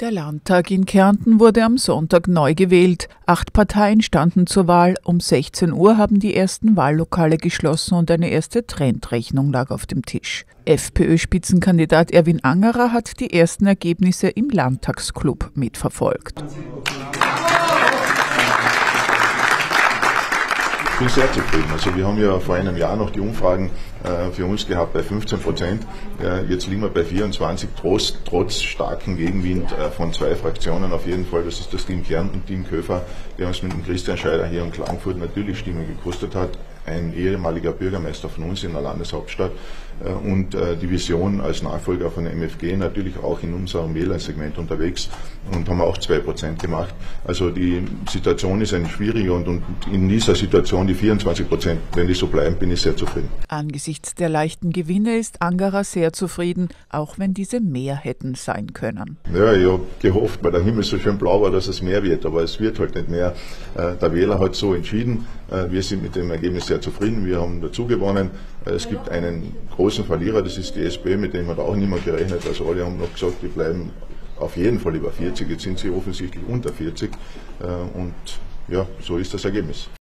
Der Landtag in Kärnten wurde am Sonntag neu gewählt. 8 Parteien standen zur Wahl. Um 16 Uhr haben die ersten Wahllokale geschlossen und eine erste Trendrechnung lag auf dem Tisch. FPÖ-Spitzenkandidat Erwin Angerer hat die ersten Ergebnisse im Landtagsclub mitverfolgt. Ich bin sehr zufrieden. Also wir haben ja vor einem Jahr noch die Umfragen für uns gehabt bei 15%. Jetzt liegen wir bei 24%, trotz starken Gegenwind von 2 Fraktionen auf jeden Fall. Das ist das Team Kärnten, Team Köfer, der uns mit dem Christian Scheider hier in Klagenfurt natürlich Stimmen gekostet hat. Ein ehemaliger Bürgermeister von uns in der Landeshauptstadt und die Vision als Nachfolger von der MFG natürlich auch in unserem Wählersegment unterwegs und haben auch 2% gemacht. Also die Situation ist eine schwierige und in dieser Situation die 24%, wenn die so bleiben, bin ich sehr zufrieden. Angesichts der leichten Gewinne ist Angerer sehr zufrieden, auch wenn diese mehr hätten sein können. Ja, ich habe gehofft, weil der Himmel so schön blau war, dass es mehr wird, aber es wird halt nicht mehr. Der Wähler hat so entschieden. Wir sind mit dem Ergebnis sehr zufrieden. Wir haben dazu gewonnen. Es gibt einen großen Verlierer, das ist die SP, mit dem hat auch niemand gerechnet. Also alle haben noch gesagt, die bleiben auf jeden Fall über 40. Jetzt sind sie offensichtlich unter 40. Und ja, so ist das Ergebnis.